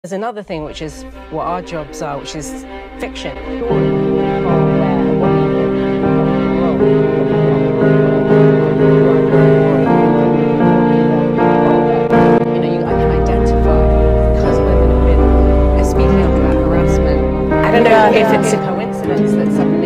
There's another thing, which is what our jobs are, which is fiction. I can identify, because women have been speaking up about harassment. I don't know if it's a coincidence that some